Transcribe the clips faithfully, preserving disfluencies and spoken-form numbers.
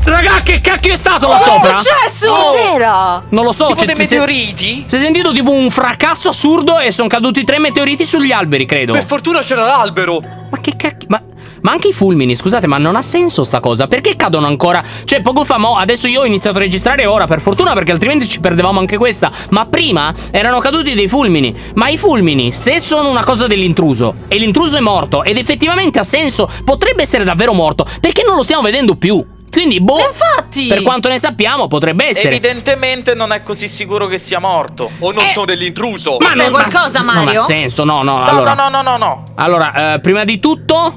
Raga, che cacchio è stato là Che sopra? è successo? Oh. Cos'era? Non lo so. Tipo c'è- dei ti sei- meteoriti? Si è sentito tipo un fracasso assurdo e sono caduti tre meteoriti sugli alberi, credo. Per fortuna c'era l'albero. Ma che cacchio? Ma, ma anche i fulmini, scusate, ma non ha senso sta cosa. Perché cadono ancora? Cioè, poco fa, mo, adesso io ho iniziato a registrare ora, per fortuna, perché altrimenti ci perdevamo anche questa. Ma prima erano caduti dei fulmini. Ma i fulmini, se sono una cosa dell'intruso e l'intruso è morto ed effettivamente ha senso, potrebbe essere davvero morto, perché non lo stiamo vedendo più. Quindi, boh, Infatti. per quanto ne sappiamo, potrebbe essere. Evidentemente non è così sicuro che sia morto. O non Eh. sono dell'intruso. Ma sai qualcosa, Non Mario? ha senso, no, no, No, allora. no, no, no, no, no. Allora, eh, prima di tutto,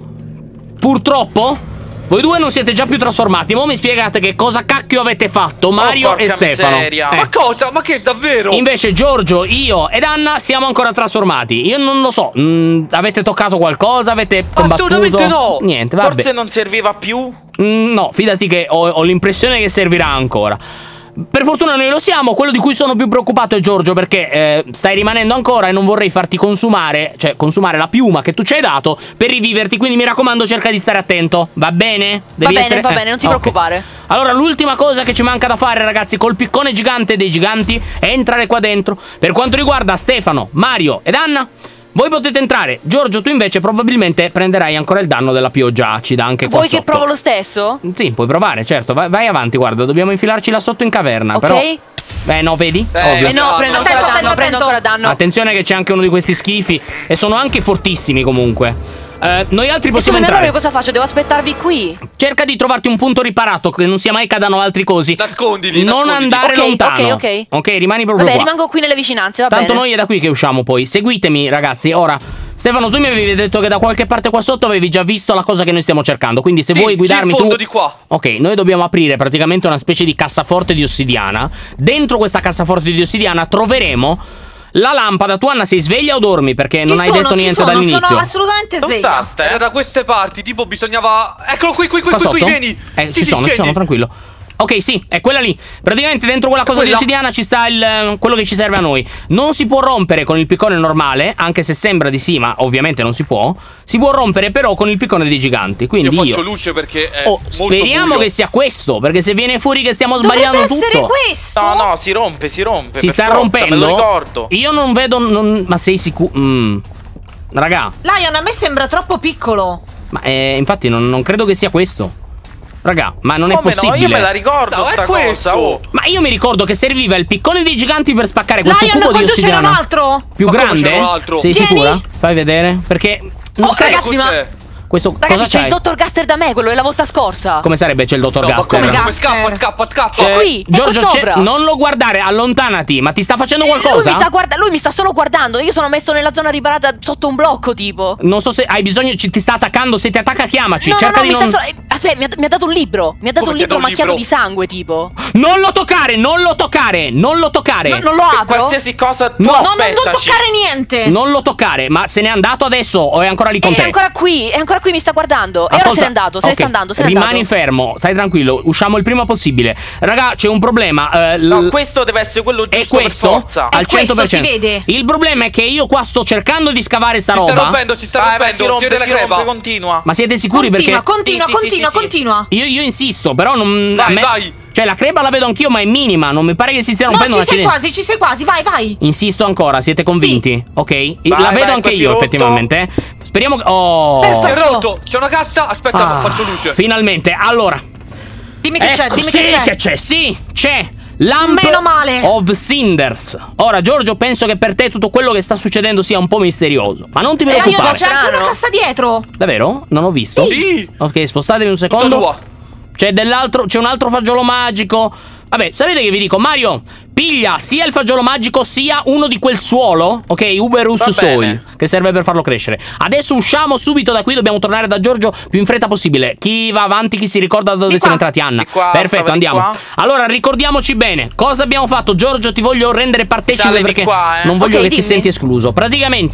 purtroppo, voi due non siete già più trasformati. Mo' mi spiegate che cosa cacchio avete fatto, Mario porca e Stefano. miseria. Eh. Ma cosa? Ma che davvero? Invece Giorgio, io ed Anna siamo ancora trasformati. Io non lo so. mm, avete toccato qualcosa? Avete combattuto? Assolutamente no. Niente, vabbè. Forse non serviva più. Mm, no, fidati che ho, ho l'impressione che servirà ancora. Per fortuna noi lo siamo. Quello di cui sono più preoccupato è Giorgio, perché eh, stai rimanendo ancora e non vorrei farti consumare, cioè consumare la piuma che tu ci hai dato per riviverti. Quindi mi raccomando, cerca di stare attento. Va bene? Va Devi bene, essere- va eh, bene, non ti ok. preoccupare. Allora, l'ultima cosa che ci manca da fare, ragazzi, col piccone gigante dei giganti, è entrare qua dentro. Per quanto riguarda Stefano, Mario ed Anna, voi potete entrare. Giorgio, tu invece probabilmente prenderai ancora il danno della pioggia acida anche qua Vuoi che sotto. provo lo stesso? Sì, puoi provare, certo. Vai, vai avanti, guarda, dobbiamo infilarci là sotto in caverna. Ok. Però. Eh no, vedi? Eh, Ovvio. Eh no, Attento, prendo ancora attento, danno, attento, prendo ancora danno. Attenzione che c'è anche uno di questi schifi. E sono anche fortissimi comunque. Eh, noi altri E possiamo scusami, allora entrare. io cosa faccio? Devo aspettarvi qui. Cerca di trovarti un punto riparato, che non sia mai cadano altri cosi. Nascondili, Non nascondili. andare Ok, lontano. ok, ok. Ok, rimani proprio Vabbè, qua. rimango qui nelle vicinanze, va Tanto bene. noi è da qui che usciamo poi. Seguitemi, ragazzi. Ora, Stefano, tu mi avevi detto che da qualche parte qua sotto avevi già visto la cosa che noi stiamo cercando. Quindi se Sì, vuoi qui guidarmi in fondo tu. di qua. Ok, noi dobbiamo aprire praticamente una specie di cassaforte di ossidiana. Dentro questa cassaforte di ossidiana troveremo la lampada. Tu, Anna, sei sveglia o dormi? Perché non Ci hai sono, detto ci niente sono, dall'inizio. sono assolutamente Dove sveglia. sta, Era Ste? da queste parti, tipo bisognava... Eccolo qui, qui, qui, Qua qui, qui, sotto? vieni. Eh, Sì, ci sì, sono, ci scendi. sono, tranquillo. Ok, sì, è quella lì. Praticamente dentro quella cosa di quella. ossidiana ci sta il, eh, quello che ci serve a noi. Non si può rompere con il piccone normale, anche se sembra di sì, ma ovviamente non si può. Si può rompere però con il piccone dei giganti. Quindi Io io, faccio luce perché è oh, molto speriamo buio. che sia questo, perché se viene fuori che stiamo Dovrebbe sbagliando essere tutto. questo. No, no, si rompe, si rompe. Si per sta forza, rompendo? Me lo ricordo. Io non vedo, non- ma sei sicuro? Mm. Raga, Lion, a me sembra troppo piccolo. ma eh, infatti non, non credo che sia questo. Raga, ma non è Come possibile. no? Io me la ricordo No, è sta questo. cosa. Oh. Ma io mi ricordo che serviva il piccone dei giganti per spaccare questo Lion, cubo di quanto ce n'è un ossidiana. altro? Più Ma come grande? c'era un altro? Sei Vieni. sicura? Fai vedere. Perché Oh, sai, ragazzi, ma- Cos'è? questo Ragazzi, cosa c'è c'hai? il dottor Gaster da me, quello della volta scorsa. Come sarebbe c'è il dottor No, ma Gaster? come, come Gaster. scappa, scappa, scappa. Eh, qui, ecco Giorgio, c'è- sopra. non lo guardare, allontanati. Ma ti sta facendo Lui qualcosa? mi sta guarda- lui mi sta solo guardando. Io sono messo nella zona riparata sotto un blocco, tipo. Non so se hai bisogno, ci- ti sta attaccando. Se ti attacca, chiamaci. No, no, Cerca no, di mi non. sta solo. eh, Aspetta, mi ha, mi ha dato un libro. Mi ha dato Come un ti ha libro dato un macchiato libro? di sangue, tipo. Non lo toccare, non lo toccare, non lo toccare. No, non lo apro. Qualsiasi cosa tu No. No, non, non aspettaci. toccare niente. Non lo toccare, ma se n'è andato adesso o è ancora lì con È te? ancora qui, è ancora qui, mi sta guardando. E ora se n'è andato, se ne ok, sta andando, se n'è rimani andato. fermo, stai tranquillo, usciamo il prima possibile. Raga, c'è un problema. eh, l- No, questo deve essere quello è giusto per questo forza. al È questo, cento per cento. si vede. Il problema è che io qua sto cercando di scavare sta Si sta roba. rompendo, si sta Vai, vai, rompendo. si rompe, Siete la si rompe, creva. continua. Ma siete sicuri? Continua, Perché continua, Sì, sì, continua, sì, sì, sì. continua. io, io insisto, però non. a Vai, me- vai. Cioè, la creba la vedo anch'io, ma è minima. Non mi pare che si stia No, rompendo ci un sei accidente. quasi, ci sei quasi, vai, vai. Insisto ancora, siete convinti? Ok? la vai, vedo anche quasi io, rotto. effettivamente. eh. Speriamo che. Oh! Si è Perfetto. rotto. C'è una cassa. Aspetta, Ah, faccio luce. Finalmente, allora. Dimmi che c'è, Ecco, dimmi sì che c'è. che c'è, sì, c'è. Lamp Meno male. of Cinders. Ora, Giorgio, penso che per te tutto quello che sta succedendo sia un po' misterioso. Ma non ti Eh, io preoccupare. c'è anche Strano. una cassa dietro. Davvero? Non ho visto. Sì. Ok, spostatevi un Tutta secondo. tua. C'è dell'altro, c'è un altro fagiolo magico. Vabbè, sapete che vi dico? Mario, piglia sia il fagiolo magico sia uno di quel suolo, ok? Uberus Va Soil, bene. che serve per farlo crescere. Adesso usciamo subito da qui, dobbiamo tornare da Giorgio più in fretta possibile. Chi va avanti, chi si ricorda da dove Di siamo qua. entrati, Anna. Di qua, Perfetto, stava di andiamo. qua. Allora, ricordiamoci bene. Cosa abbiamo fatto? Giorgio, ti voglio rendere partecipe Sale di perché qua, eh. non voglio Ok, che ti dimmi. senti escluso. Praticamente,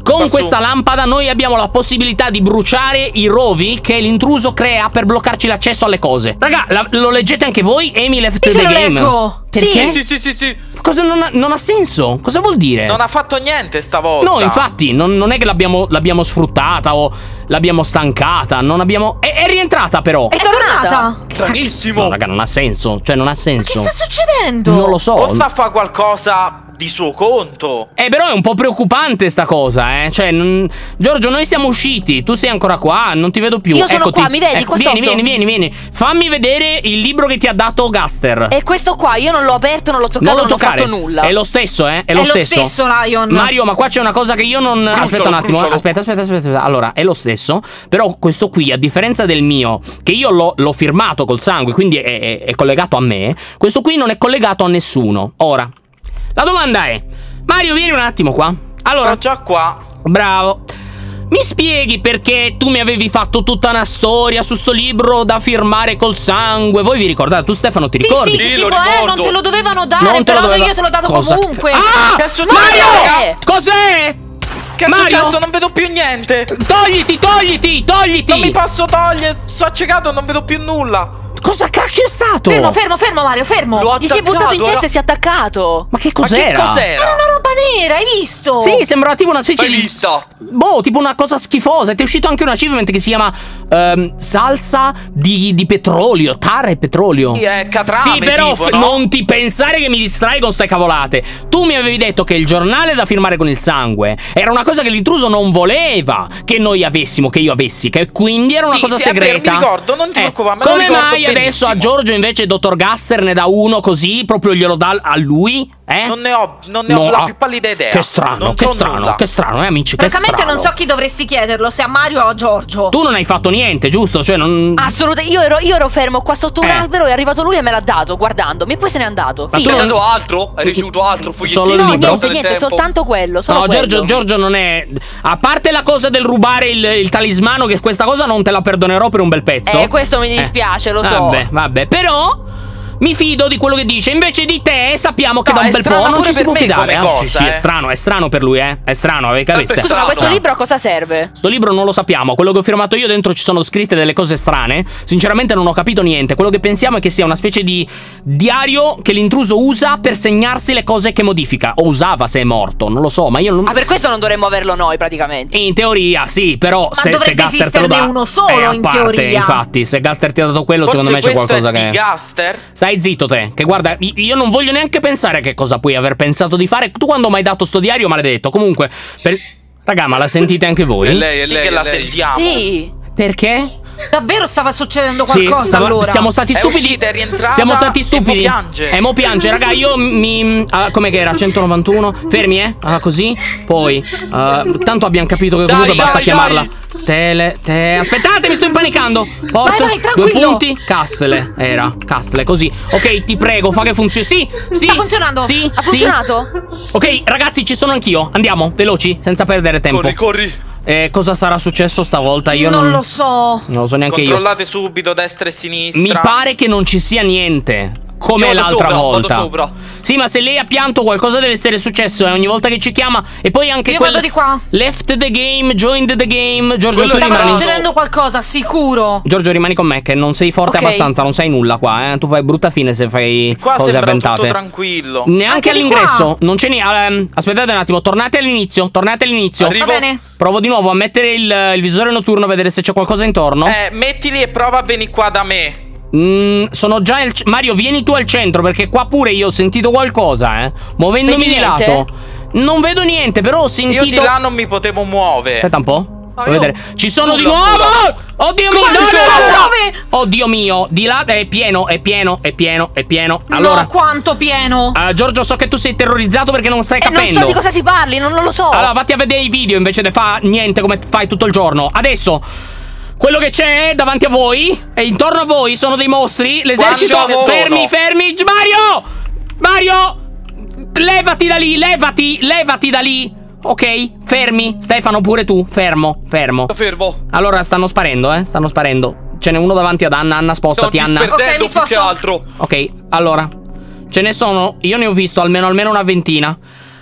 Con Qua questa su. lampada noi abbiamo la possibilità di bruciare i rovi che l'intruso crea per bloccarci l'accesso alle cose. Raga, la- lo leggete anche voi? Amy left Sì the che lo game. leggo. Perché? Sì, sì, sì, sì. Cosa non ha, non ha senso? Cosa vuol dire? Non ha fatto niente stavolta. No, infatti, non, non è che l'abbiamo l'abbiamo sfruttata o l'abbiamo stancata. Non abbiamo. È, è rientrata, però. È tornata. Stranissimo. No, raga, non ha senso. Cioè, non ha Che senso. sta succedendo? Non lo so. O sta a fare qualcosa di suo conto. Eh, però è un po' preoccupante sta cosa, eh. Cioè, non- Giorgio, noi siamo usciti. Tu sei ancora qua, non ti vedo più. Io sono Eccoti. qua, mi vedi, Ecco, qua vieni, sotto. vieni, vieni, vieni. Fammi vedere il libro che ti ha dato Gaster. E questo qua, io non l'ho aperto, non l'ho toccato, Non non, lo ho toccare. fatto nulla. È lo stesso, eh. È, È lo lo stesso. stesso, Lion. Mario, ma qua c'è una cosa che io non. Aspetta un attimo. brucialo. Aspetta, aspetta, aspetta, aspetta. Allora, è lo stesso. Però questo qui, a differenza del mio, che io l'ho l'ho firmato col sangue, quindi è, è- è collegato a me. Questo qui non è collegato a nessuno. Ora, la domanda è: Mario, vieni un attimo qua. Allora, Sono già qua. bravo. Mi spieghi perché tu mi avevi fatto tutta una storia su sto libro da firmare col sangue? Voi vi ricordate? Tu, Stefano, ti Sì, ricordi? sì, Sì, che lo tipo, eh, non ricordo. te lo dovevano dare, Non te però lo doveva- io te l'ho dato Cosa- comunque. Ah! Che è successo? Mario! Eh. Cos'è? Che è Mario! successo? Non vedo più niente. Togliti, togliti, togliti! Non mi posso togliere. Sono accecato, non vedo più nulla. Cosa cacchio è stato? Fermo, fermo, fermo, Mario, fermo. Lo ha Gli si è buttato in attaccato, testa e si è attaccato. Ma che Ma che cos'era? Era cos'era? una roba nera, hai visto? Sì, sembrava tipo una specie Hai di. vista? Boh, tipo una cosa schifosa. Ti è uscito anche un achievement che si chiama ehm, salsa di, di petrolio. Tara e petrolio. Sì, è catrame, Sì, però tipo, f- no? non ti pensare che mi distrai con ste cavolate. Tu mi avevi detto che il giornale da firmare con il sangue era una cosa che l'intruso non voleva che noi avessimo, che io avessi, che quindi era una Sì, cosa sì, è vero, segreta. mi ricordo, non ti Eh, preoccupare, me lo come ricordo mai adesso a benissimo. Giorgio invece dottor Gaster ne dà uno così, proprio glielo dà a lui? Eh? Non ne ho, non ne ho No, la ah, più pallida idea. Che strano, Non che so strano, nulla. che strano, eh amici, che Francamente strano. non so chi dovresti chiederlo, se a Mario o a Giorgio. Tu non hai fatto niente, giusto? Cioè non... Assolutamente, io ero, io ero fermo qua sotto un Eh. albero, è arrivato lui e me l'ha dato guardandomi e poi se n'è andato. Ma tu Fine. Hai non- dato altro? Hai ricevuto altro? Fogliettino? Solo il No, libro? niente, Nel niente, tempo? soltanto quello, solo No, quello. Giorgio, Giorgio non è... A parte la cosa del rubare il, il talismano, che questa cosa non te la perdonerò per un bel pezzo. Eh, questo mi dispiace, lo so. Vabbè, vabbè, però... Mi fido di quello che dice. Invece di te sappiamo che No, da un è bel po' strana non pure ci si per può me fidare. come Ah, sì, cosa, sì, eh. è strano, è strano per lui, eh. È strano, avevi capito? Vabbè, Scusa, ma questo strano. libro a cosa serve? Sto libro non lo sappiamo. Quello che ho firmato io dentro ci sono scritte delle cose strane. Sinceramente non ho capito niente. Quello che pensiamo è che sia una specie di diario che l'intruso usa per segnarsi le cose che modifica. O usava se è morto, non lo so, ma io non... Ah, per questo non dovremmo averlo noi, praticamente. In teoria sì, però Ma se, se dovrebbe Gaster te lo dà esisterne uno solo, è a in parte, teoria. infatti, se Gaster ti ha dato quello, Forse secondo me c'è questo qualcosa è che di Gaster? Stai zitto te, che guarda, i- io non voglio neanche pensare a che cosa puoi aver pensato di fare. Tu quando mi hai dato sto diario, maledetto. Comunque, per... raga, ma la sentite anche È voi? lei, è Sì lei, che è la lei. sentiamo. Sì. Perché? Davvero stava succedendo Sì, qualcosa stava- allora? siamo stati È stupidi. uscita, è rientrata Siamo stati e mo stupidi. piange. E mo piange, raga. Io mi. Ah, com'è che era? centonovantuno. Fermi, eh? Ah, così. Poi. uh, tanto abbiamo capito che comunque Dai, basta dai, chiamarla. dai. Tele. Te. Aspettate, mi sto impanicando. Port. Vai, vai, Due tranquillo. punti. Castle. Era. Castle, così. Ok, ti prego, fa che funzioni. Sì, sì. Sta funzionando. Sì, Ha sì. funzionato? Ok, ragazzi, ci sono anch'io. Andiamo, veloci, senza perdere tempo. Corri, corri. Eh, cosa sarà successo stavolta? Io non, Non lo so. non lo so neanche io. Controllate subito destra e sinistra. Mi pare che non ci sia niente. Come Io vado l'altra sopra, vado volta. sopra. Sì, ma se lei ha pianto qualcosa deve essere successo. E ogni volta che ci chiama. E poi anche Io quel... vado di qua. Left the game, joined the game. Giorgio, Quello tu è Stava rimani. strano. succedendo qualcosa, sicuro. Giorgio, rimani con me, che non sei forte Ok. abbastanza. Non sai nulla qua, eh. Tu fai brutta fine se fai Qua cose sembra avventate. tutto tranquillo. Neanche Anche di all'ingresso. qua. Non c'è niente. aspettate un attimo, tornate all'inizio. Tornate all'inizio. Arrivo. Va bene. Provo di nuovo a mettere il, il visore notturno a vedere se c'è qualcosa intorno. Eh, mettili e prova a venire qua da me. Mm, sono già al c- Mario, vieni tu al centro, perché qua pure io ho sentito qualcosa, eh. Muovendomi Vedi di niente? lato. Non vedo niente, però ho sentito. Io di là non mi potevo muovere. Aspetta un po'. Ah, Devo io- vedere. Ci sono di nulla nuovo! ancora. Oddio mio! Come No, no, ci no, sono? no, no. Dove? Oddio mio, di là è pieno, è pieno, è pieno, è pieno. Allora, No, quanto pieno. eh, Giorgio, so che tu sei terrorizzato perché non stai Eh, non capendo. so di cosa si parli, non, non lo so. Allora, vatti a vedere i video invece di fa niente come fai tutto il giorno. Adesso, quello che c'è davanti a voi e intorno a voi sono dei mostri. L'esercito. Quanti ce ne Fermi, sono? fermi. Mario! Mario! Levati da lì, levati, levati da lì. Ok, fermi. Stefano, pure tu. Fermo, fermo. Sto fermo. Allora, stanno sparendo, eh. Stanno sparendo. Ce n'è uno davanti ad Anna. Anna, Sto spostati, Anna. disperdendo Ok, mi più che sposto. altro. Ok, allora. Ce ne sono. Io ne ho visto almeno almeno una ventina.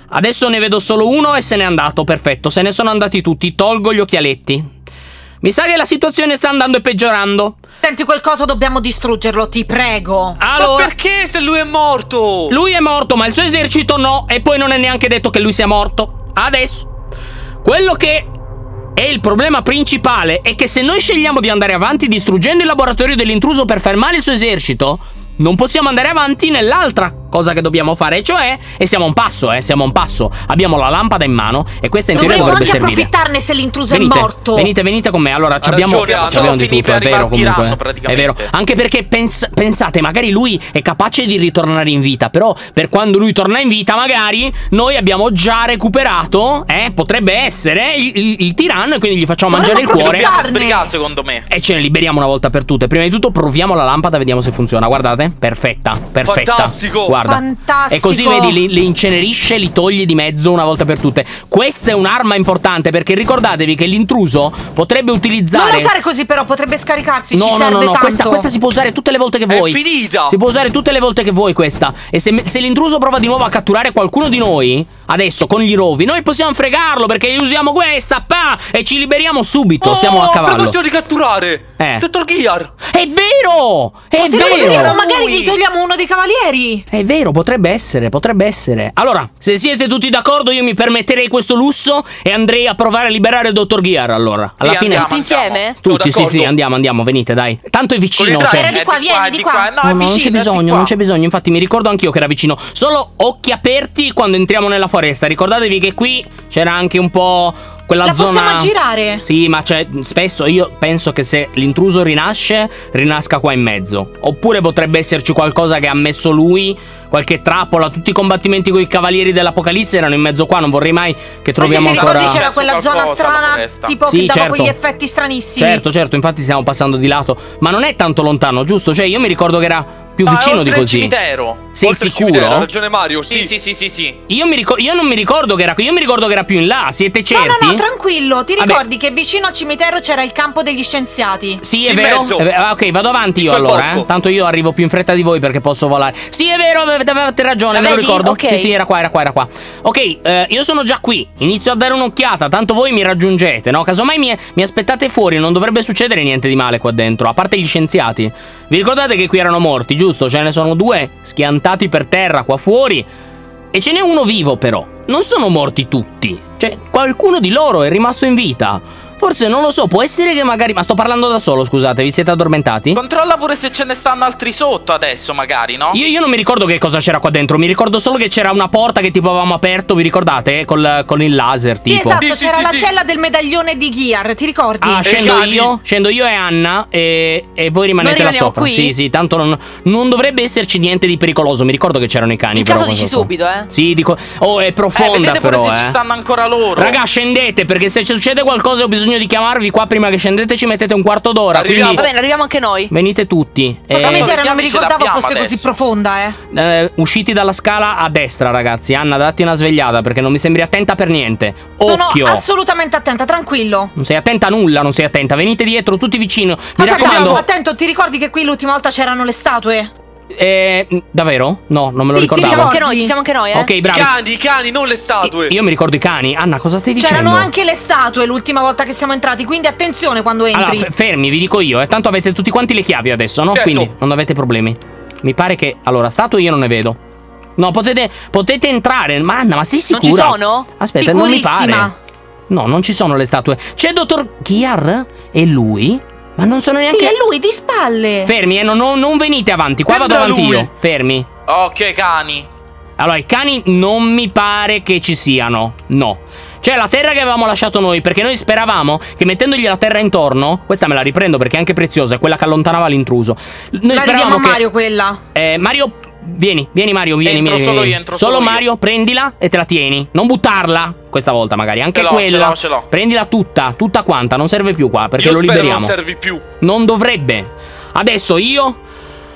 Adesso ne vedo solo uno e se n'è andato, perfetto. Se ne sono andati tutti, tolgo gli occhialetti. Mi sa che la situazione sta andando e peggiorando. Senti, quel coso dobbiamo distruggerlo, ti prego. Allora, Ma perché se lui è morto? lui è morto, ma il suo esercito no. E poi non è neanche detto che lui sia morto. Adesso, quello che è il problema principale è che se noi scegliamo di andare avanti distruggendo il laboratorio dell'intruso per fermare il suo esercito, non possiamo andare avanti nell'altra cosa che dobbiamo fare, cioè, e siamo a un passo, eh, siamo a un passo. Abbiamo la lampada in mano e questa in teoria Dovremmo dovrebbe anche servire. approfittarne se l'intruso Venite, è morto. venite, venite con me. Allora, ci abbiamo, ragione, ci abbiamo di finì tutto, per è vero arrivare al comunque. tiranno, È praticamente. vero. Anche perché pens pensate, magari lui è capace di ritornare in vita, però per quando lui torna in vita, magari noi abbiamo già recuperato, eh, potrebbe essere il, il, il tiranno e quindi gli facciamo Dovremmo mangiare il cuore. Dobbiamo Carne. sbrigare, secondo me. E ce ne liberiamo una volta per tutte. Prima di tutto proviamo la lampada, vediamo se funziona. Guardate, perfetta, perfetta. Fantastico. Guarda. Fantastico. E così vedi, li, li incenerisce, li togli di mezzo una volta per tutte. Questa è un'arma importante perché ricordatevi che l'intruso potrebbe utilizzare. Non la usare così però, potrebbe scaricarsi, No, ci no, serve no, no, tanto. questa, questa si può usare tutte le volte che vuoi. È finita. Si può usare tutte le volte che vuoi questa. E se, se l'intruso prova di nuovo a catturare qualcuno di noi, adesso con gli rovi, noi possiamo fregarlo perché usiamo questa, pa, e ci liberiamo subito. Oh, Siamo a a cavallo. proposito di catturare, Eh. Dottor Gear. È vero! È Possiamo vero! dire, ma magari gli togliamo uno dei cavalieri. È vero, potrebbe essere, potrebbe essere. Allora, se siete tutti d'accordo, io mi permetterei questo lusso e andrei a provare a liberare il dottor Gear, allora. Alla Sì, fine andiamo, Tutti insieme? andiamo. tutti, sì, d'accordo. sì, andiamo, andiamo, venite, dai. Tanto è vicino, Con il cioè. traino. Era di qua, È vieni, di qua. No, No, è no, non vicino, c'è è di bisogno, qua. non c'è bisogno. Infatti, mi ricordo anch'io che era vicino. Solo occhi aperti quando entriamo nella foresta. Ricordatevi che qui c'era anche un po' quella La zona. possiamo aggirare? Sì, ma c'è spesso io penso che se l'intruso rinasce, rinasca qua in mezzo. Oppure potrebbe esserci qualcosa che ha messo lui, qualche trappola. Tutti i combattimenti con i cavalieri dell'Apocalisse erano in mezzo qua. Non vorrei mai che Poi se troviamo ti ancora. ricordi c'era Successo quella zona qualcosa alla strana, foresta. tipo Sì, che dava certo. quegli effetti stranissimi. Certo, certo, infatti stiamo passando di lato. Ma non è tanto lontano, giusto? Cioè, io mi ricordo che era più Ah, è vicino di oltre il così. cimitero. Sei Oltre il cimitero, ha sicuro? ragione Mario, sì. Sì, sì, sì, sì, sì. Io, mi ricor- io non mi ricordo che era qui. Io mi ricordo che era più in là. Siete No, certi? no, no, tranquillo. Ti Vabbè. ricordi che vicino al cimitero c'era il campo degli scienziati? Sì, è In vero. mezzo. È ve- ah, ok, vado avanti io quel allora, posto. eh. Tanto io arrivo più in fretta di voi perché posso volare. Sì, è vero, avete, avete ragione, me lo Vedi? ricordo. Ok. Sì, sì, era qua, era qua, era qua. Ok, eh, io sono già qui. Inizio a dare un'occhiata, tanto voi mi raggiungete, no? Casomai mi, mi aspettate fuori, non dovrebbe succedere niente di male qua dentro, a parte gli scienziati. Vi ricordate che qui erano morti, giusto? Ce ne sono due schiantati per terra qua fuori. E ce n'è uno vivo però. Non sono morti tutti. Cioè, qualcuno di loro è rimasto in vita. Forse, non lo so, può essere che magari... Ma sto parlando da solo, scusate, vi siete addormentati? Controlla pure se ce ne stanno altri sotto adesso, magari, no? Io, io non mi ricordo che cosa c'era qua dentro. Mi ricordo solo che c'era una porta che tipo avevamo aperto, vi ricordate? Col, con il laser, Sì, tipo. esatto, Sì, sì, c'era sì, la sì. cella del medaglione di Gear, ti ricordi? Ah, E scendo cani? io, scendo io e Anna e, e voi rimanete là rimaniamo sopra. qui? Sì, sì, tanto non, non dovrebbe esserci niente di pericoloso. Mi ricordo che c'erano i cani. In però, caso qua dici sotto. subito, eh. Sì, dico... Oh, è Eh, profonda vedete pure però, se eh. ci stanno ancora loro. Raga, scendete, perché se ci succede qualcosa ho bisogno di chiamarvi qua. Prima che scendete ci mettete un quarto d'ora. Arriviamo. Quindi Va bene, arriviamo anche noi. venite tutti. Porca Eh, miseria, non mi vediamo se ricordavo l'abbiamo fosse così adesso. profonda, eh. eh, usciti dalla scala a destra, ragazzi. Anna, datti una svegliata perché non mi sembri attenta per niente. Occhio. Sono assolutamente attenta, tranquillo. Non sei attenta a nulla, non sei attenta. Venite dietro, tutti vicino. Mi Aspetta, raccomando. attento, ti ricordi che qui l'ultima volta c'erano le statue? Eh, davvero? No, non me lo Ti- ti Ci ricordavo. siamo ricordi? anche noi, ci siamo anche noi, eh. Ok, I bravi. cani, i cani, non le statue. Io mi ricordo i cani. Anna, cosa stai dicendo? C'erano anche le statue l'ultima volta che siamo entrati, quindi attenzione quando entri. Allora, f- fermi, vi dico io. Eh. Tanto avete tutti quanti le chiavi adesso, no? Certo. Quindi non avete problemi. Mi pare che... Allora, statue io non ne vedo. No, potete, potete entrare. Ma Anna, ma sei Non sicura? ci sono? Aspetta, non mi Sicurissima. pare. No, non ci sono le statue. C'è dottor Gear? E lui? Ma non sono Sì, neanche... è lui di spalle. Fermi, eh, non, non- non venite avanti. Qua Sembra vado avanti lui. io. Fermi. Ok, cani. Allora, i cani non mi pare che ci siano. No. Cioè, la terra che avevamo lasciato noi, perché noi speravamo che mettendogli la terra intorno... Questa me la riprendo perché è anche preziosa, è quella che allontanava l'intruso. Noi La ridiamo speravamo a che... Mario quella. Eh, Mario, vieni, vieni Mario, vieni, Entro vieni, solo vieni. io, entro Solo solo io. Mario, prendila e te la tieni. Non buttarla, questa volta magari, anche Ce l'ho, quella. ce l'ho, ce l'ho. Prendila tutta, tutta quanta, non serve più qua, perché Io lo spero liberiamo. non servi più. Non dovrebbe. Adesso io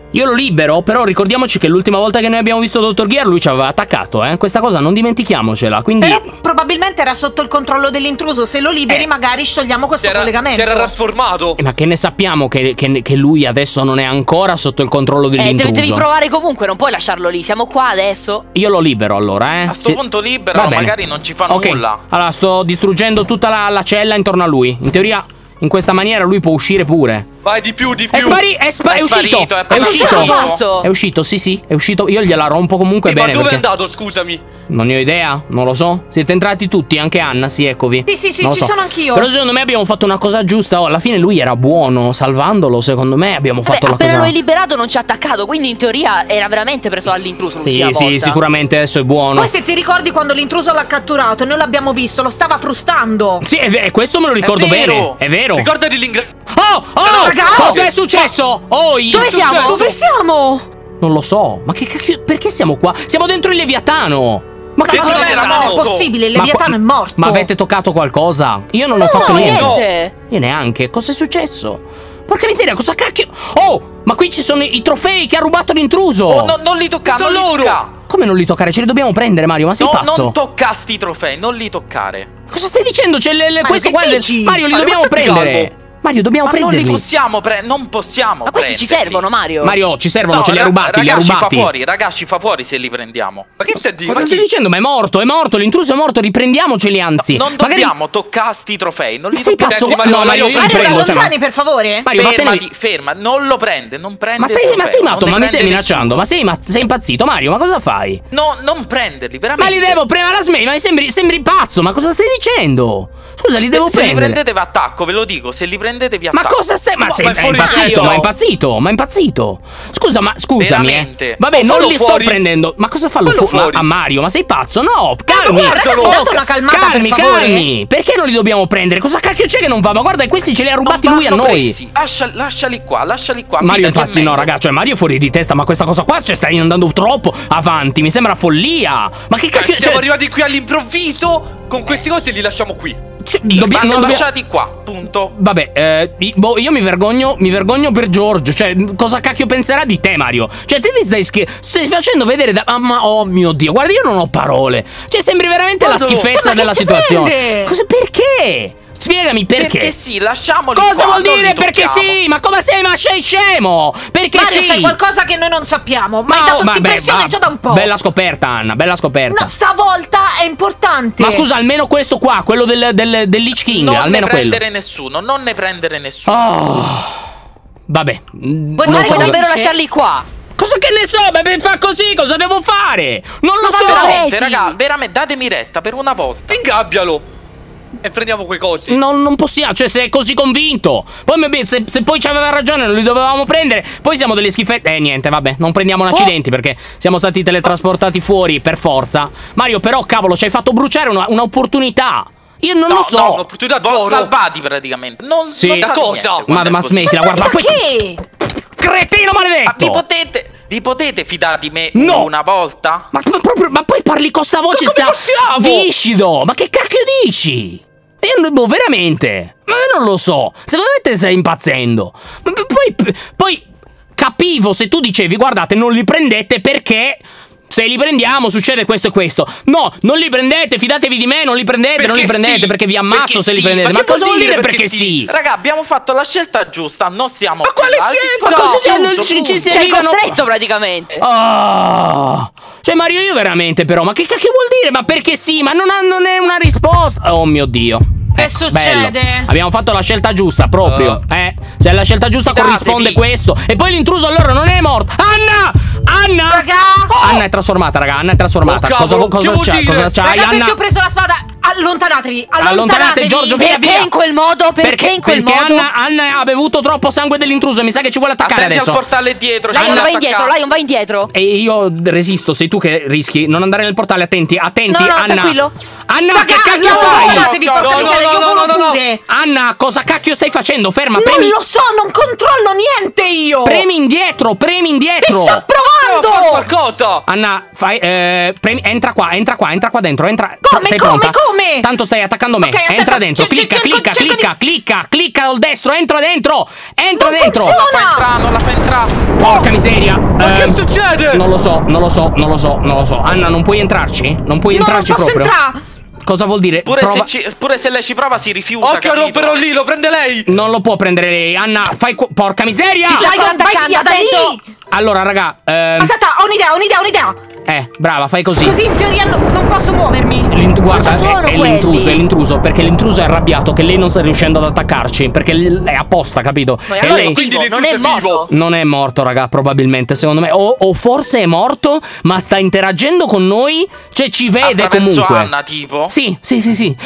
Io lo libero, però ricordiamoci che l'ultima volta che noi abbiamo visto Dottor Gear lui ci aveva attaccato, eh. Questa cosa non dimentichiamocela, quindi... Però probabilmente era sotto il controllo dell'intruso. Se lo liberi Eh. magari sciogliamo questo Si era, collegamento. si era trasformato. Eh, ma che ne sappiamo che, che- che lui adesso non è ancora sotto il controllo Eh, devi, dell'intruso? devi provare comunque, non puoi lasciarlo lì. Siamo qua adesso. Io lo libero allora, eh. A sto Sì. punto libero, Va bene. magari non ci fanno Ok, nulla. allora sto distruggendo tutta la, la cella intorno a lui. In teoria, in questa maniera lui può uscire pure. Vai di più, di È, più. spari- è, spa- È è uscito! sparito, è È proprio uscito! Non ce la posso. È uscito, sì, sì, è uscito. Io gliela rompo comunque Sì, ma bene. dove è perché andato, scusami? non ne ho idea, non lo so. Siete entrati tutti, anche Anna, sì, eccovi. Sì, sì, sì, Non lo ci sono anch'io. Però secondo me abbiamo fatto una cosa giusta. Oh, alla fine lui era buono, salvandolo, secondo me abbiamo fatto Vabbè, la appena cosa... lo hai liberato non ci ha attaccato, quindi in teoria era veramente preso all'intruso Sì, l'ultima sì, volta. sicuramente adesso è buono. Poi se ti ricordi quando l'intruso l'ha catturato e noi l'abbiamo visto, lo stava frustando. Sì, è ve- questo me lo ricordo vero. bene, è vero. Ricordati l'ingresso. Oh, oh, raga, cosa oh! è successo? Oh, il- Dove siamo? Dove siamo? Non lo so, ma che cacchio, perché siamo qua? Siamo dentro il Leviatano. Ma che Ma Dentro non il era Leviatano. possibile, il Ma Leviatano qua- è morto. Ma avete toccato qualcosa? Io non ho No, fatto niente. niente. Io neanche. Cosa è successo? Porca miseria, cosa cacchio? Oh, ma qui ci sono i trofei che ha rubato l'intruso. Oh, no, non li toccare, non Sono li loro. toccare. Come non li toccare? Ce li dobbiamo prendere, Mario, ma sei No, pazzo? non toccare sti trofei, non li toccare. Cosa stai dicendo? C'è le, le- Mario, questo che qua. dici? Mario, li Mario, dobbiamo ma stai prendere. calmo. Mario, dobbiamo Ma non li prenderli. possiamo prendere, non possiamo Ma questi ci prenderli. servono, Mario. Mario, ci servono, No, ce li ha ra- rubati, li ha raga, ci fa rubati. fuori, raga, ci fa fuori se li prendiamo. Ma che stai dicendo? Cosa stai dicendo? Ma è morto, è morto, l'intruso è morto, riprendiamoceli anzi. Non Magari- dobbiamo toccare sti trofei, non Ma li sei dobbiamo pazzo? Senti, No, Mario, Mario, io li Mario, Mario, da prendo. cioè, ma- lontani, per favore. Mario, vattene Fermati, via. ferma, non lo prende, non prende Ma sei, il ma trofeo, sei non matto, ne ma mi stai prende minacciando? Ma sei, ma- sei impazzito, Mario? Ma cosa fai? nessuno. No, non prenderli, Ma veramente. li devo prendere alla smetti, ma mi sembri, sembri pazzo, ma cosa stai dicendo? Scusa, li devo Se li prendere. prendete vi attacco, ve lo dico, se li prendete vi Ma attacco. cosa stai? Ma Ma sei vai è fuori impazzito, testa. ma è impazzito, ma è impazzito. Scusa, ma scusami, eh. Veramente. Vabbè, Ma non fallo li fuori. sto prendendo. Ma cosa fallo Fallo fu- ma- fuori. a Mario? Ma sei pazzo? No, calmi. guardalo. Oh, Date una calmata, per calmi, favore. calmi. Perché non li dobbiamo prendere? Cosa cacchio c'è che non va? Ma guarda, questi ce li ha rubati Non lui a vanno noi. presi. Lascia- lasciali qua, lasciali qua. Mario fidati, è impazzi, no, meglio. raga, cioè Mario è fuori di testa, ma questa cosa qua cioè, stai andando troppo avanti, mi sembra follia. Ma che Cioè, cacchio siamo cioè, arrivati qui all'improvviso. Con queste cose li lasciamo qui. cioè, Sì, dobbiamo- vanno non dobbiamo- lasciati qua, punto. Vabbè, eh, i- boh, io mi vergogno, mi vergogno per Giorgio. Cioè, cosa cacchio penserà di te, Mario? Cioè, te ti stai, schi- stai facendo vedere da. Ah, ma oh mio Dio, guarda, io non ho parole. Cioè, sembri veramente la Guarda, schifezza ma che della ci situazione. prende? Cosa, perché? Spiegami perché. Perché sì, lasciamoli Cosa qua, vuol non dire li perché tocchiamo. sì? Ma come sei? Ma sei scemo? Perché Mario, sì? sai qualcosa che noi non sappiamo. Ma hai Ma- dato ma- sta beh, impressione ma- già da un po'. Bella scoperta, Anna, bella scoperta. No, stavolta è importante. Ma scusa, almeno questo qua, quello del, del, del Lich King, Non almeno ne quello. prendere nessuno, non ne prendere nessuno. Oh. Vabbè. mm, Vuoi non fare so Vuoi cosa- davvero dice? lasciarli qua? Cosa che ne so? Beh, per far così, cosa devo fare? Non lo Ma so. vabbè, Veramente, sì. raga, veramente, datemi retta per una volta. Ingabbialo. E prendiamo quei cosi. Non, non possiamo, cioè sei così convinto. Poi vabbè, se, se poi ci aveva ragione non li dovevamo prendere. Poi siamo delle schifette. Eh niente, vabbè, non prendiamo un accidenti perché siamo stati teletrasportati fuori per forza. Mario, però cavolo, ci hai fatto bruciare una- un'opportunità. Io non No, lo so. no, Un'opportunità L'ho d'oro. salvati praticamente. Non Sì. non Da fate cosa? niente ma, quando è ma così. smettila, guarda, Ma poi che? cretino maledetto. Ah, vi potete, vi potete fidare di me No. una volta? Ma, ma proprio, ma poi parli con sta voce Ma come sta possiamo? viscido. Ma che cacchio dici? Io, boh, veramente. Ma io non lo so. Secondo me te stai impazzendo. Ma p- poi, poi capivo se tu dicevi guardate non li prendete perché se li prendiamo succede questo e questo. No, non li prendete, fidatevi di me, non li prendete, non li Perché prendete sì, perché vi ammazzo perché se li sì. prendete. Ma Ma che cosa vuol vuol dire dire perché perché sì? sì? Raga, abbiamo fatto la scelta giusta, non stiamo Ma quale più là, scelta? no, Ma cosa c'è? chiuso, Non ci- ci punto. si- Ci hai arrivano- costretto praticamente. Oh. Cioè Mario io veramente però ma che cacchio vuol dire? Ma perché sì? Ma non, ha- non è una risposta. Oh mio Dio. Che Ecco, succede? bello. Abbiamo fatto la scelta giusta proprio. Uh. Eh, se è la scelta giusta Fidatevi. corrisponde questo. E poi l'intruso allora non è morto. Anna! Anna! Raga! Anna è trasformata, raga. Anna è trasformata. Oh, cosa cavolo, cosa che vuol c'hai? dire? Cosa c'hai? Raga, Anna? perché ho preso la spada? Allontanatevi! Allontanate, Allontanatevi! Giorgio, via, Perché via. in quel modo? Perché, in quel perché modo? Anna, Anna ha bevuto troppo sangue dell'intruso e mi sa che ci vuole attaccare Attenti adesso. al portale dietro. ci Lion, vuole vai indietro, attaccare. Lion, vai indietro. E io resisto, sei tu che rischi. Non andare nel portale, attenti, attenti, No, no, Anna. tranquillo. Anna, Raga, che cacchio fai? allontanatevi, No, porca no, miseria, no, io no, volo no, no. pure! Anna, cosa cacchio stai facendo? Ferma, Non premi. lo so, non controllo niente io! Premi indietro, premi Ti indietro. sto provando! fare qualcosa! Anna, fai, eh, premi, entra qua, entra qua, entra qua dentro, entra. Come, stai come, pronta? come? Tanto stai attaccando me. Ok, aspetta, entra dentro, c- clicca, cerco- clicca, cerco clicca, clicca, clicca al destro, entra dentro! Entra Non dentro! funziona! La fa entrare, non la fa entrare. Porca miseria! Ma che Ehm, succede? Non lo so, non lo so, non lo so, non lo so. Anna, non puoi entrarci? Non puoi No, non entrarci posso proprio? entrare. Cosa vuol dire? Pure, Prova- se ci- pure se lei ci prova si rifiuta. Occhio a capito? rompere lì, lo prende lei! Non lo può prendere lei. Anna, fai qua- porca miseria! Ci sta Vai, ancora vai attaccando, via da attento. lì. Allora, raga, ehm, Aspetta, ho un'idea, ho un'idea, ho un'idea. eh, brava, fai così. Così in teoria no- non posso muovermi. L'int- guarda, Cosa sono è, è quelli? l'intruso, è l'intruso, perché l'intruso è arrabbiato che lei non sta riuscendo ad attaccarci, perché l- è apposta, capito? Ma E allora lei è quindi vivo, non l'intruso è è vivo. morto. non è morto, raga, probabilmente, secondo me. O, o forse è morto, ma sta interagendo con noi, cioè ci vede Attraverso comunque. Anna, tipo. Sì, sì, sì, sì.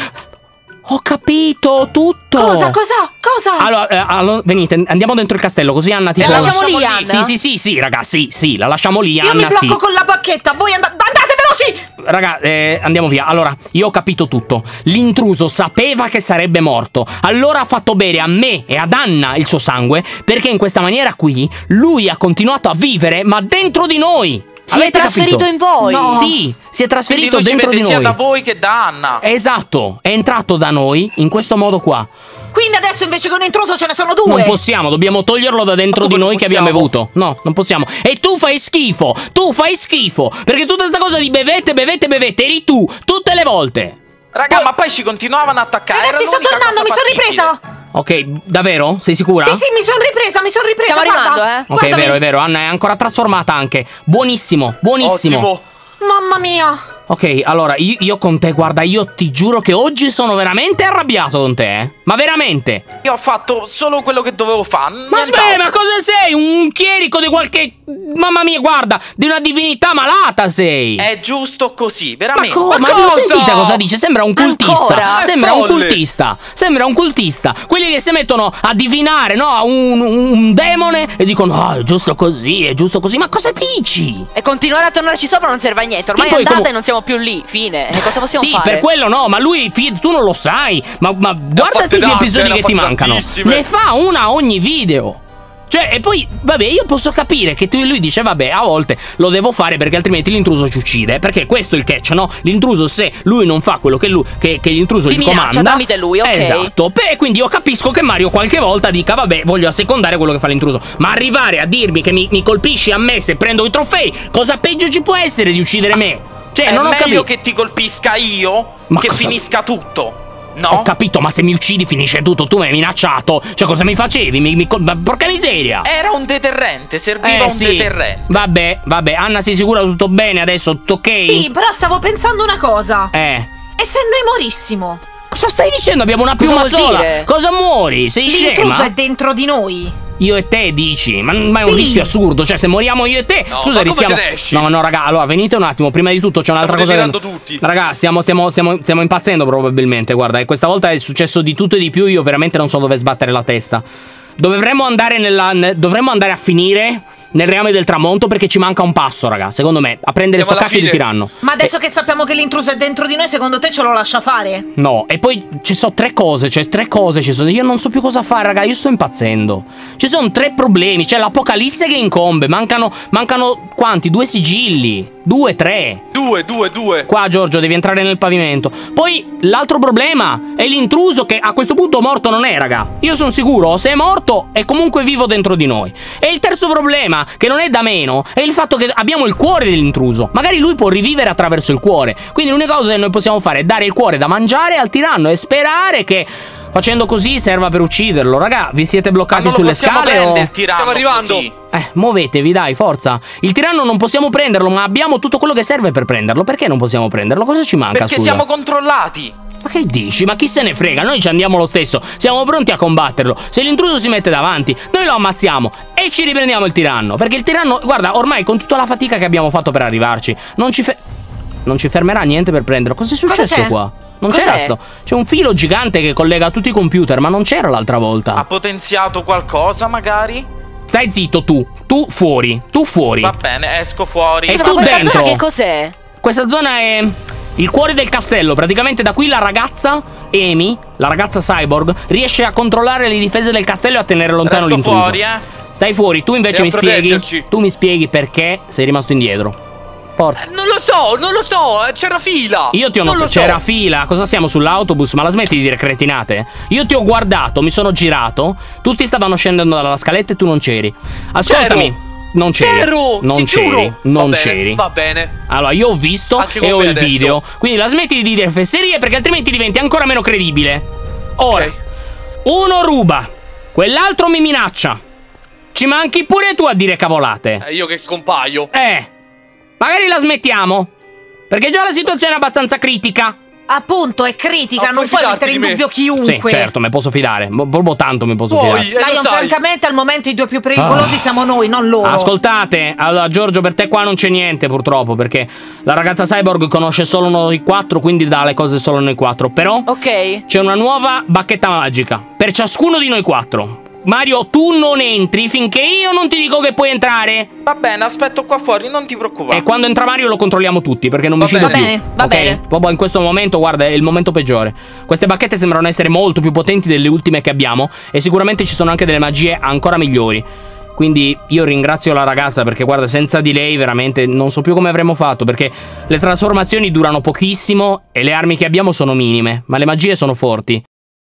Ho capito tutto. Cosa, cosa, cosa? Allora, eh, allora, venite, andiamo dentro il castello, così Anna ti La può- lasciamo lì, lasciamo lì. Anna? Sì, sì, sì, sì, raga, sì, sì, la lasciamo lì, Io Anna, mi blocco sì. con la bacchetta, voi and- andate veloci! Raga, eh, andiamo via. Allora, io ho capito tutto. L'intruso sapeva che sarebbe morto. Allora ha fatto bere a me e ad Anna il suo sangue, perché in questa maniera qui lui ha continuato a vivere, ma dentro di noi. Si è Avete trasferito capito? in voi. No. Sì, si è Quindi trasferito lui ci dentro vede di sia noi. da voi che da Anna. Esatto, è entrato da noi in questo modo qua. Quindi adesso invece che un intruso ce ne sono due. Non possiamo, dobbiamo toglierlo da dentro Ma di come noi non che abbiamo possiamo? bevuto. No, non possiamo. E tu fai schifo. Tu fai schifo. Perché tutta questa cosa di bevette, bevette, bevette eri tu tutte le volte. Raga, ma poi ci continuavano a attaccare. Ragazzi, era sto l'unica tornando, mi cosa sono fattibile. ripresa. Ok, davvero? Sei sicura? Sì, sì, mi sono ripresa, mi sono ripresa. Stiamo guarda. arrivando, eh. Ok, è Guardami. vero, è vero. Anna è ancora trasformata anche. Buonissimo, buonissimo. Ottimo! Mamma mia. Ok, allora, io, io con te, guarda, io ti giuro che oggi sono veramente arrabbiato con te, eh. Ma veramente. Io ho fatto solo quello che dovevo fare. Ma aspetta, ma cosa sei? Un chierico di qualche... Mamma mia, guarda, di una divinità malata sei. È giusto così, Ma veramente. come? Ma, Ma l'ho cosa? sentita cosa dice? Sembra un cultista. Ancora? Sembra È un folle. cultista. Sembra un cultista. Quelli che si mettono a divinare, no? A un, un demone e dicono: ah, è giusto così, è giusto così. Ma cosa dici? E continuare a tornarci sopra non serve a niente. Ormai Che poi è andata comu- e non siamo più lì. Fine. E cosa possiamo Sì, fare? per quello no, ma lui, fi- tu non lo sai. Ma, ma guardati fatte gli tante, episodi ne ha che ti fatte mancano. tantissime. Ne fa una a ogni video. Cioè, e poi, vabbè, io posso capire che tu, lui dice, vabbè, a volte lo devo fare perché altrimenti l'intruso ci uccide. Perché questo è il catch, no? L'intruso, se lui non fa quello che, lui, che, che l'intruso Ti gli minaccia comanda, tramite lui, ok. esatto. Beh, quindi io capisco che Mario qualche volta dica, vabbè, voglio assecondare quello che fa l'intruso. Ma arrivare a dirmi che mi, mi colpisci a me se prendo i trofei, cosa peggio ci può essere di uccidere me? Cioè, È non ho meglio capito. che ti colpisca io Ma che cosa- finisca tutto. No? Ho capito, ma se mi uccidi finisce tutto. Tu mi hai minacciato. Cioè, cosa mi facevi? Mi, mi col- ma porca miseria. Era un deterrente, serviva Eh, un sì. deterrente. Vabbè, vabbè. Anna, sei sicura tutto bene adesso? Tutto ok? Sì, però stavo pensando una cosa. Eh. E se noi morissimo? Cosa stai dicendo? Abbiamo una Cosa piuma vuol sola. dire? Cosa muori? Sei L'intruso scema? è dentro di noi. Io e te dici, ma, ma è un Sì. rischio assurdo. Cioè, se moriamo io e te, No, scusa, ma come rischiamo. te ne esci? No, no, raga, allora venite un attimo. Prima di tutto, c'è un'altra Stiamo cosa. delirando tutti. Raga, stiamo, stiamo, stiamo, stiamo impazzendo probabilmente. Guarda, e questa volta è successo di tutto e di più. Io veramente non so dove sbattere la testa. Dovremmo andare nella. ne- dovremmo andare a finire nel reame del tramonto perché ci manca un passo, raga. Secondo me, a prendere sto Andiamo alla cacchio di fine. tiranno. Ma adesso che sappiamo che l'intruso è dentro di noi, secondo te ce lo lascia fare? No, e poi ci sono tre cose, cioè tre cose ci sono. Io non so più cosa fare, raga, io sto impazzendo. Ci sono tre problemi, c'è l'apocalisse che incombe, mancano, mancano quanti? Due sigilli, due, tre. Due, due, due. Qua, Giorgio, devi entrare nel pavimento. Poi, l'altro problema è l'intruso che a questo punto morto non è, raga. Io sono sicuro, se è morto è comunque vivo dentro di noi. E il terzo problema, che non è da meno, è il fatto che abbiamo il cuore dell'intruso. Magari lui può rivivere attraverso il cuore. Quindi l'unica cosa che noi possiamo fare è dare il cuore da mangiare al tiranno e sperare che facendo così serva per ucciderlo. Raga, vi siete Ma bloccati non lo sulle possiamo scale prendere o... il tiranno Stiamo arrivando. così. Eh, muovetevi, dai, forza. Il tiranno non possiamo prenderlo, ma abbiamo tutto quello che serve per prenderlo. Perché non possiamo prenderlo? Cosa ci manca, Perché scusa? siamo controllati. Ma che dici? Ma chi se ne frega? Noi ci andiamo lo stesso. Siamo pronti a combatterlo. Se l'intruso si mette davanti, noi lo ammazziamo e ci riprendiamo il tiranno. Perché il tiranno, guarda, ormai con tutta la fatica che abbiamo fatto per arrivarci, non ci, fe non ci fermerà niente per prenderlo. Cosa è successo c'è? qua? Non Cos'è? c'era sto. C'è un filo gigante che collega tutti i computer, ma non c'era l'altra Ha volta. potenziato qualcosa, magari? Stai zitto tu. Tu fuori. Tu fuori. Va bene, esco fuori. E Ma tu questa dentro. zona che cos'è? Questa zona è il cuore del castello. Praticamente da qui la ragazza Amy, la ragazza cyborg, riesce a controllare le difese del castello e a tenere lontano Resto l'intruso. fuori, eh. Stai fuori, tu invece E a mi spieghi. proteggerci. Tu mi spieghi perché sei rimasto indietro. Forza. Non lo so, non lo so, c'era fila. Io ti ho Non notato, lo so. c'era fila. Cosa siamo sull'autobus? Ma la smetti di dire cretinate? Io ti ho guardato, mi sono girato. Tutti stavano scendendo dalla scaletta e tu non c'eri. Ascoltami. C'ero. Non c'eri. C'ero, Non ti c'eri. giuro. Non Va bene, c'eri. va bene. Allora, io ho visto Anche con e ho me il adesso. video. Quindi la smetti di dire fesserie perché altrimenti diventi ancora meno credibile. Ora, Ok. uno ruba, quell'altro mi minaccia. Ci manchi pure tu a dire cavolate. Eh, io che scompaio. Eh, magari la smettiamo. Perché già la situazione è abbastanza critica. Appunto, è critica, Ah, non puoi puoi fidarti mettere in di me? dubbio chiunque. Sì, certo, mi posso fidare. Mo- Proprio tanto mi posso Puoi, fidare. eh, lo Lion, sai. francamente, al momento i due più pericolosi Ah. siamo noi, non loro. Ascoltate, allora Giorgio, per te qua non c'è niente purtroppo, perché la ragazza cyborg conosce solo noi quattro, quindi dà le cose solo a noi quattro. Però Ok. c'è una nuova bacchetta magica per ciascuno di noi quattro. Mario, tu non entri finché io non ti dico che puoi entrare. Va bene, aspetto qua fuori, non ti preoccupare. E quando entra Mario lo controlliamo tutti, perché non mi Va fido bene. più. Va bene, va ok? bene. Proprio in questo momento, guarda, è il momento peggiore. Queste bacchette sembrano essere molto più potenti delle ultime che abbiamo. E sicuramente ci sono anche delle magie ancora migliori. Quindi io ringrazio la ragazza perché guarda, senza di lei veramente non so più come avremmo fatto, perché le trasformazioni durano pochissimo e le armi che abbiamo sono minime, ma le magie sono forti.